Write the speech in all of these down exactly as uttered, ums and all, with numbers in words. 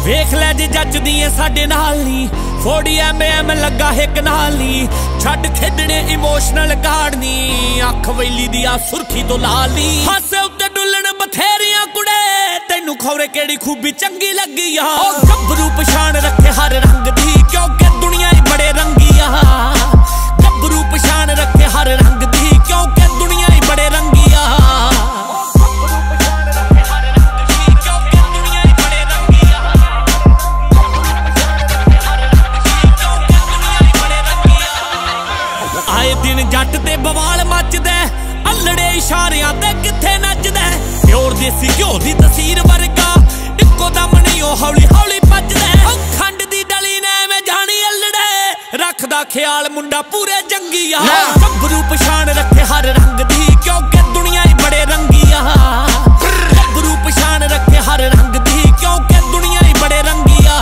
वेख लै जे जचदी है साडे नाल नी फोड़ी एम एम लगा हिक नाल नी छड्ड खेडने इमोशनल कार्ड नी अख वैली दी आ सुर्खी तो लाली हासे उत्ते डुल्लण बथेरियां कुड़े तैनू खौरे केड़ी खूबी चंगी लगी आ ओ गब्बरू पछाण रखे हर रंग दी क्योंकि दुनिया ही बड़े रंगी आ गब्बरू पछाण रखे हर रंग दी क्योंकि दुनिया ही बड़े रंगी आ दिन जट ते बवाल मचदा अल्लड़े इशारियां ते किथे नचदा प्योर देसी घ्यो दी तसीर वर्गा इक्को दम नहीं ओ हौली हौली भजदा खंड दी डली ने मैं जानी अल्लड़े रखदा ख्याल मुंडा पूरे जंगी आ गब्बरू पछाण रखे हर रंग दी क्योंकि दुनिया ही बड़े रंगी आ गब्बरू पछाण रखे हर रंग दी क्योंकि दुनिया ही बड़े रंगी आ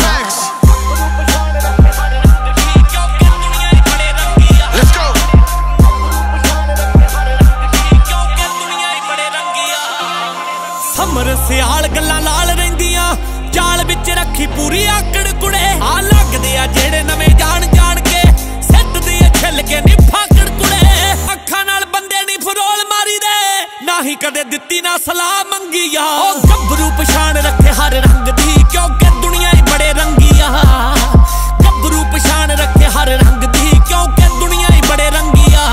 समर सियाल गल्लां लाल रहिंदियां जाल विच रखी पूरी आकड़ कुड़े आ लगदे आ जेड़े नवें जान जान के सटदे आ छिल के नी फाकड़ कुड़े अखां नाल बंदे नी फरोल मारी दे ना ही कदे दित्ती ना सलाह मंगी आ ओ गब्बरू पछाण रखे हर रंग दी क्योंकि दुनिया ही बड़े रंगी आ गब्बरू पछाण रखे हर रंग दी क्योंकि दुनिया ही बड़े रंगी आ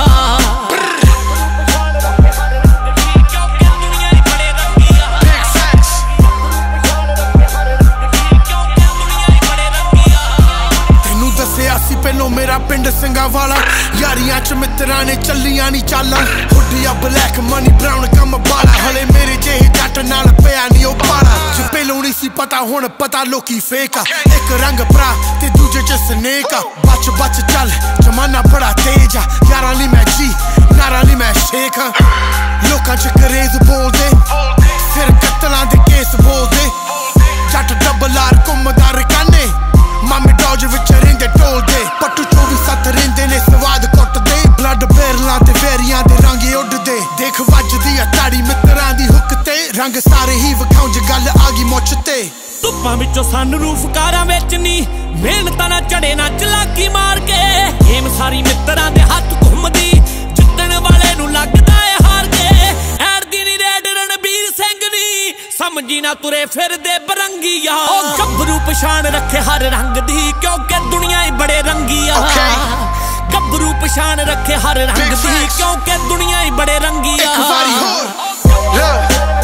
पहलों मेरा पिंड सिंगा वाला यारियां च मित्रां ने चलियां नी चालां हुड्डिया ब्लैक मनी ब्राउन कम बाला हले मेरे जेहे जट नाल पिया नी ओ पाला जे पहलों नी सी पता हुण पता लोकी फेक आ एक रंग भरा ते दूजे च स्नेक आ बच बच चल जमाना बड़ा तेज आ यारां ली मैं जी नारां ली मैं शेख लोकां च करेज बोलदे सिर कत्तलां दे केस बोलदे जट डबल आर घुमदा रकाने मामे डॉज विच रिंदे टोलदे पट्टू चौबी सत्त रिंदे ने स्वाद कुटदे ब्लड बैरलां ते वैरियां दे रंगे उड्डदे देख वजदी आ ताड़ी मित्रां दी हुक ते रंग सारे ही विखाउं ज गल आ गई मुੱਛ ते धुप्पां विचों सनरूफ कारां विच नी मेहनतां ना चढ़े ना चलाकी मार के गेम सारी मित्रां दे हत्थ घुमदी जिੱਤਣ वाले नूं लगदा है हार के ऐड दी नी रेड रणबीर सिंह नी समझी ना तुरे फिरदे बरंगी आ ओ गब्बरू पछाण रखे हर रंग दी क्योंकि दुनिया ही बड़े रंगी आ गब्बरू पछाण रखे हर रंग दी क्योंकि दुनिया ही बड़े रंगी आ